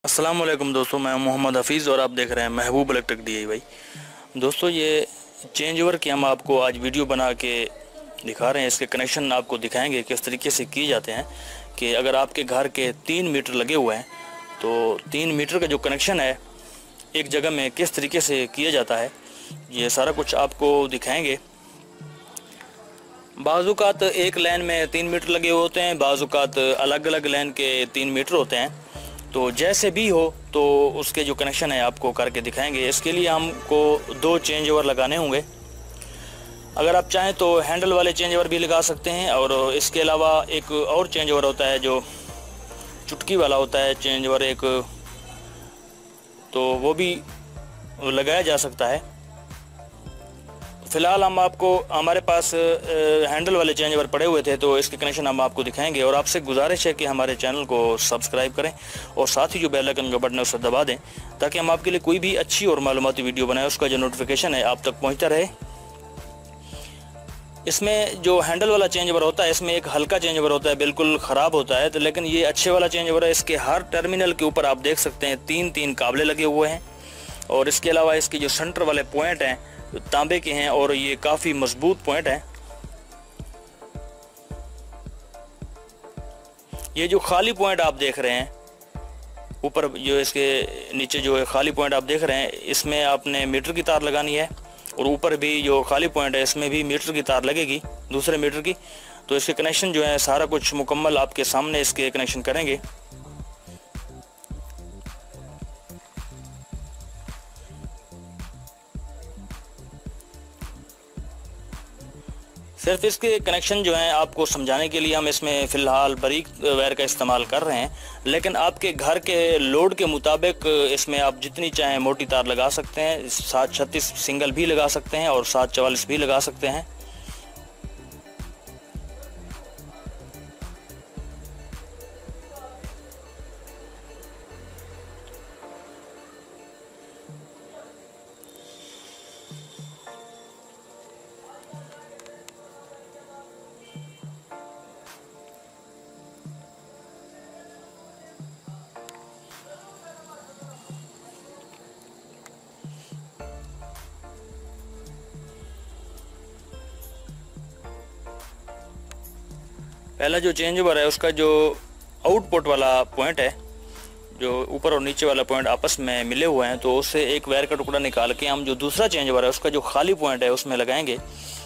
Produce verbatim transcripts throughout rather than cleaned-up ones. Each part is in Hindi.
अस्सलाम वालेकुम दोस्तों, मैं मोहम्मद हफीज़ और आप देख रहे हैं महबूब इलेक्ट्रिक डी आई वाई। दोस्तों, ये चेंज ओवर की हम आपको आज वीडियो बना के दिखा रहे हैं। इसके कनेक्शन आपको दिखाएंगे किस तरीके से किए जाते हैं। कि अगर आपके घर के तीन मीटर लगे हुए हैं तो तीन मीटर का जो कनेक्शन है एक जगह में किस तरीके से किया जाता है, ये सारा कुछ आपको दिखाएंगे। बाज़ुकात एक लाइन में तीन मीटर लगे हुए होते हैं, बाज़ुकात अलग अलग लाइन के तीन मीटर होते हैं। तो जैसे भी हो तो उसके जो कनेक्शन है आपको करके दिखाएंगे। इसके लिए हमको दो चेंज ओवर लगाने होंगे। अगर आप चाहें तो हैंडल वाले चेंज ओवर भी लगा सकते हैं, और इसके अलावा एक और चेंज ओवर होता है जो चुटकी वाला होता है चेंज ओवर एक, तो वो भी लगाया जा सकता है। फ़िलहाल हम आपको हमारे पास हैंडल वाले चेंज ओवर पड़े हुए थे, तो इसके कनेक्शन हम आपको दिखाएंगे। और आपसे गुजारिश है कि हमारे चैनल को सब्सक्राइब करें और साथ ही जो बेल आइकन का बटन है उसे दबा दें, ताकि हम आपके लिए कोई भी अच्छी और मालूमाती वीडियो बनाएं उसका जो नोटिफिकेशन है आप तक पहुंचता रहे। इसमें जो हैंडल वाला चेंज ओवर होता है इसमें एक हल्का चेंज ओवर होता है, बिल्कुल ख़राब होता है। तो लेकिन ये अच्छे वाला चेंज ओवर है। इसके हर टर्मिनल के ऊपर आप देख सकते हैं तीन तीन काबले लगे हुए हैं, और इसके अलावा इसके जो सेंटर वाले पॉइंट हैं तांबे के हैं और ये काफ़ी मजबूत पॉइंट है। ये जो खाली पॉइंट आप देख रहे हैं ऊपर, जो इसके नीचे जो है खाली पॉइंट आप देख रहे हैं, इसमें आपने मीटर की तार लगानी है, और ऊपर भी जो खाली पॉइंट है इसमें भी मीटर की तार लगेगी, दूसरे मीटर की। तो इसके कनेक्शन जो है सारा कुछ मुकम्मल आपके सामने इसके कनेक्शन करेंगे। सिर्फ इसके कनेक्शन जो हैं आपको समझाने के लिए हम इसमें फ़िलहाल बारीक वायर का इस्तेमाल कर रहे हैं, लेकिन आपके घर के लोड के मुताबिक इसमें आप जितनी चाहें मोटी तार लगा सकते हैं। सात छत्तीस सिंगल भी लगा सकते हैं और सात चवालीस भी लगा सकते हैं। पहला जो चेंज ओवर है उसका जो आउटपुट वाला पॉइंट है, जो ऊपर और नीचे वाला पॉइंट आपस में मिले हुए हैं, तो उससे एक वायर का टुकड़ा निकाल के हम जो दूसरा चेंज ओवर है उसका जो खाली पॉइंट है उसमें लगाएंगे।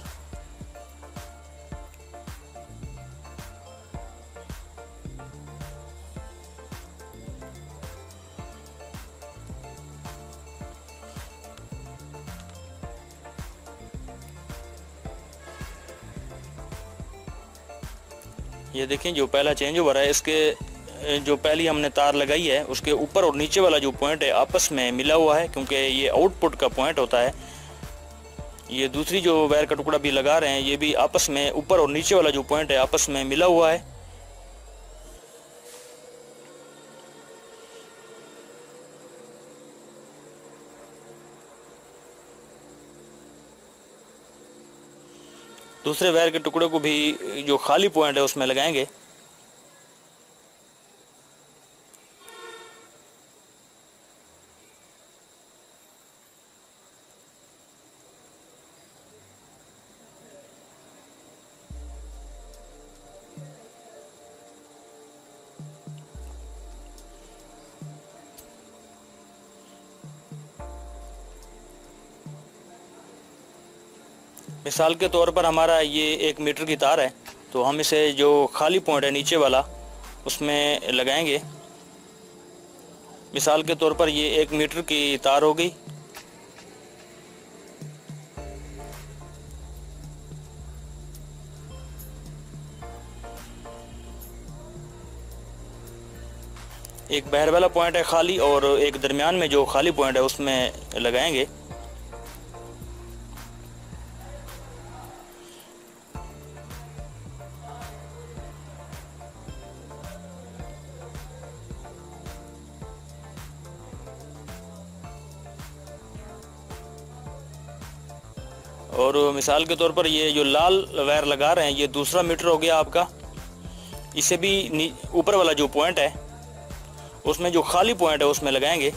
ये देखें, जो पहला चेंज ओवर है इसके जो पहली हमने तार लगाई है उसके ऊपर और नीचे वाला जो पॉइंट है आपस में मिला हुआ है, क्योंकि ये आउटपुट का पॉइंट होता है। ये दूसरी जो वायर का टुकड़ा भी लगा रहे हैं ये भी आपस में ऊपर और नीचे वाला जो पॉइंट है आपस में मिला हुआ है। दूसरे वायर के टुकड़े को भी जो खाली पॉइंट है उसमें लगाएंगे। मिसाल के तौर पर हमारा ये एक मीटर की तार है, तो हम इसे जो खाली पॉइंट है नीचे वाला उसमें लगाएंगे। मिसाल के तौर पर ये एक मीटर की तार हो गई। एक बाहर वाला पॉइंट है खाली, और एक दरमियान में जो खाली पॉइंट है उसमें लगाएंगे। और मिसाल के तौर पर ये जो लाल वायर लगा रहे हैं ये दूसरा मीटर हो गया आपका। इसे भी ऊपर वाला जो पॉइंट है उसमें जो खाली पॉइंट है उसमें लगाएंगे।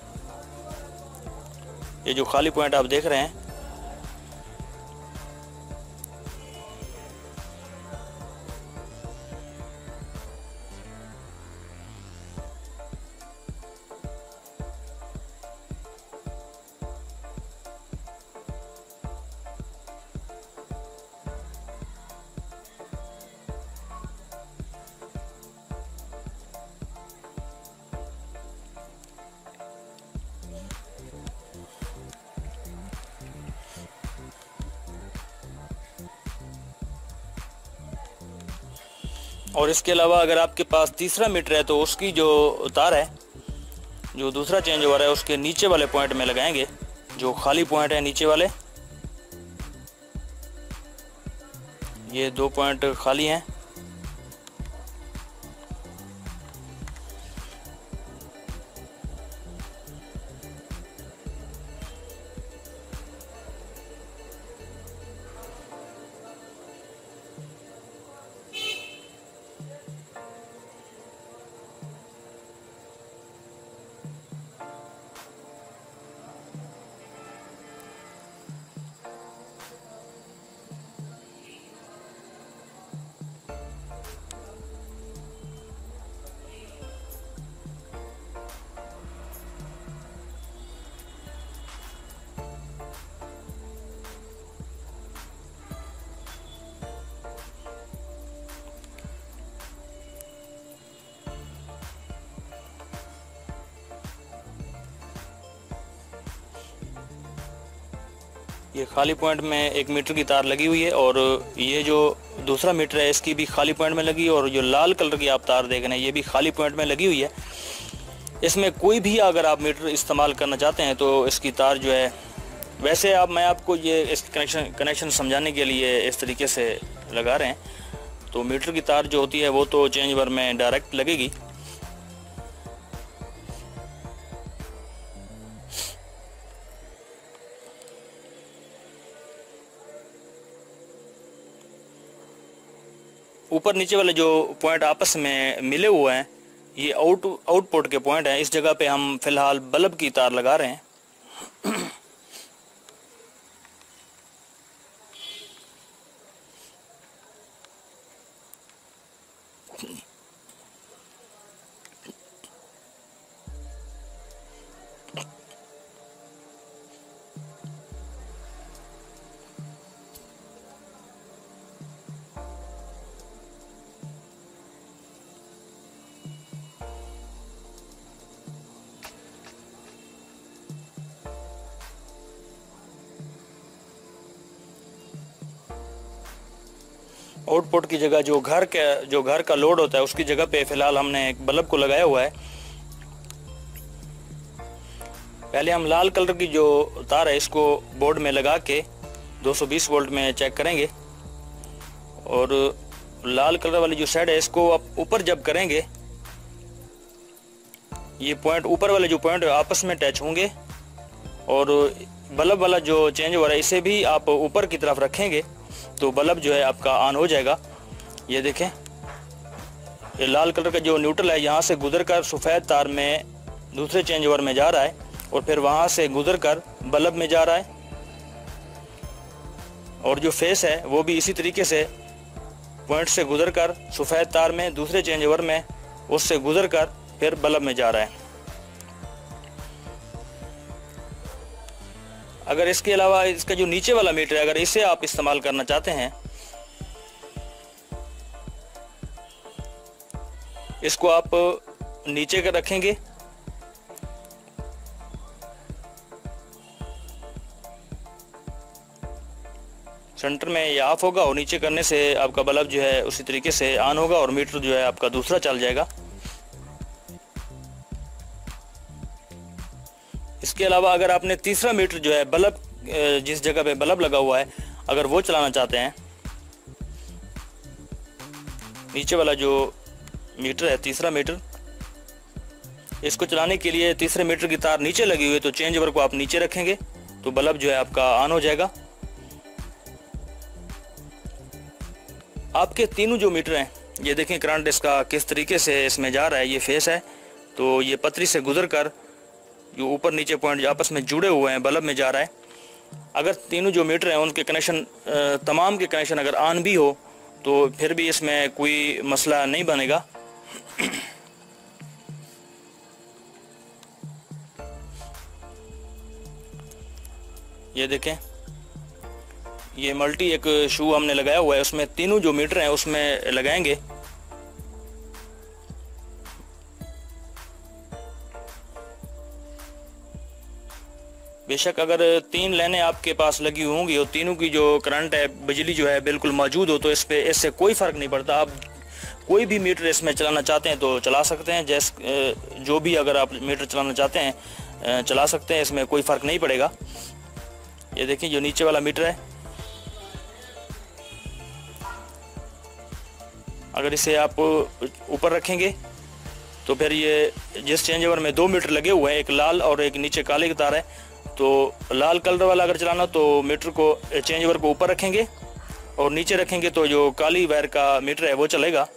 ये जो खाली पॉइंट आप देख रहे हैं, और इसके अलावा अगर आपके पास तीसरा मीटर है तो उसकी जो तार है, जो दूसरा चेंज ओवर है, उसके नीचे वाले पॉइंट में लगाएंगे। जो खाली पॉइंट है नीचे वाले, ये दो पॉइंट खाली हैं। ये खाली पॉइंट में एक मीटर की तार लगी हुई है और ये जो दूसरा मीटर है इसकी भी खाली पॉइंट में लगी, और जो लाल कलर की आप तार देख रहे हैं ये भी खाली पॉइंट में लगी हुई है। इसमें कोई भी अगर आप मीटर इस्तेमाल करना चाहते हैं तो इसकी तार जो है, वैसे आप मैं आपको ये इस कनेक्शन कनेक्शन समझाने के लिए इस तरीके से लगा रहे हैं। तो मीटर की तार जो होती है वो तो चेंज ओवर में डायरेक्ट लगेगी। ऊपर नीचे वाले जो पॉइंट आपस में मिले हुए हैं ये आउट आउटपुट के पॉइंट हैं। इस जगह पे हम फिलहाल बल्ब की तार लगा रहे हैं। आउटपुट की जगह जो घर के जो घर का लोड होता है उसकी जगह पे फिलहाल हमने एक बल्ब को लगाया हुआ है। पहले हम लाल कलर की जो तार है इसको बोर्ड में लगा के दो सौ बीस वोल्ट में चेक करेंगे, और लाल कलर वाली जो साइड है इसको आप ऊपर जब करेंगे ये पॉइंट ऊपर वाले जो पॉइंट आपस में टच होंगे, और बल्ब वाला जो चेंज हो रहा है इसे भी आप ऊपर की तरफ रखेंगे तो बल्ब जो है आपका ऑन हो जाएगा। ये देखें, ये लाल कलर का जो न्यूट्रल है यहाँ से गुजर कर सफ़ेद तार में दूसरे चेंज ओवर में जा रहा है, और फिर वहाँ से गुजर कर बल्ब में जा रहा है। और जो फेस है वो भी इसी तरीके से पॉइंट से गुजर कर सफ़ेद तार में दूसरे चेंज ओवर में उससे गुजर कर फिर बल्ब में जा रहा है। अगर इसके अलावा इसका जो नीचे वाला मीटर है अगर इसे आप इस्तेमाल करना चाहते हैं, इसको आप नीचे कर रखेंगे, सेंटर में ये ऑफ होगा और नीचे करने से आपका बल्ब जो है उसी तरीके से ऑन होगा और मीटर जो है आपका दूसरा चल जाएगा। इसके अलावा अगर आपने तीसरा मीटर जो है बल्ब जिस जगह पे बल्ब लगा हुआ है अगर वो चलाना चाहते हैं, नीचे वाला जो मीटर है तीसरा मीटर, इसको चलाने के लिए तीसरे मीटर की तार नीचे लगी हुई है तो चेंज ओवर को आप नीचे रखेंगे तो बल्ब जो है आपका ऑन हो जाएगा। आपके तीनों जो मीटर हैं ये देखें करंट इसका किस तरीके से इसमें जा रहा है। ये फेस है तो ये पतरी से गुजर कर जो ऊपर नीचे पॉइंट आपस में जुड़े हुए हैं बल्ब में जा रहा है। अगर तीनों जो मीटर हैं उनके कनेक्शन, तमाम के कनेक्शन अगर ऑन भी हो तो फिर भी इसमें कोई मसला नहीं बनेगा। ये देखें, ये मल्टी एक शू हमने लगाया हुआ है, उसमें तीनों जो मीटर हैं उसमें लगाएंगे। बेशक अगर तीन लाइनें आपके पास लगी होंगी और तीनों की जो करंट है, बिजली जो है बिल्कुल मौजूद हो, तो इस पे इससे कोई फ़र्क नहीं पड़ता। आप कोई भी मीटर इसमें चलाना चाहते हैं तो चला सकते हैं, जैसे जो भी अगर आप मीटर चलाना चाहते हैं चला सकते हैं, इसमें कोई फ़र्क नहीं पड़ेगा। ये देखिए जो नीचे वाला मीटर है, अगर इसे आप ऊपर रखेंगे तो फिर ये जिस चेंज ओवर में दो मीटर लगे हुए हैं, एक लाल और एक नीचे काले की तार है, तो लाल कलर वाला अगर चलाना तो मीटर को चेंज ओवर को ऊपर रखेंगे और नीचे रखेंगे तो जो काली वायर का मीटर है वो चलेगा।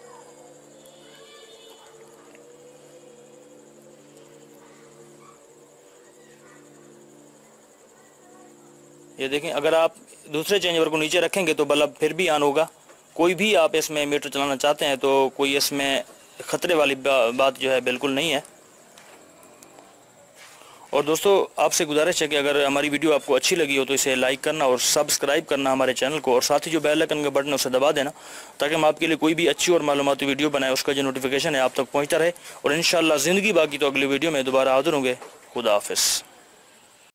ये देखें, अगर आप दूसरे चेंज ओवर को नीचे रखेंगे तो बल्ब फिर भी ऑन होगा। कोई भी आप इसमें मीटर चलाना चाहते हैं तो कोई इसमें ख़तरे वाली बा, बात जो है बिल्कुल नहीं है। और दोस्तों आपसे गुजारिश है कि अगर हमारी वीडियो आपको अच्छी लगी हो तो इसे लाइक करना और सब्सक्राइब करना हमारे चैनल को, और साथ ही जो बेल आइकन का बटन है उसे दबा देना, ताकि हम आपके लिए कोई भी अच्छी और मालूमाती वीडियो बनाए उसका जो नोटिफिकेशन है आप तक पहुँचता रहे। और इंशाअल्लाह ज़िंदगी बाकी तो अगली वीडियो में दोबारा हाज़िर होंगे। खुदा हाफ़िज़।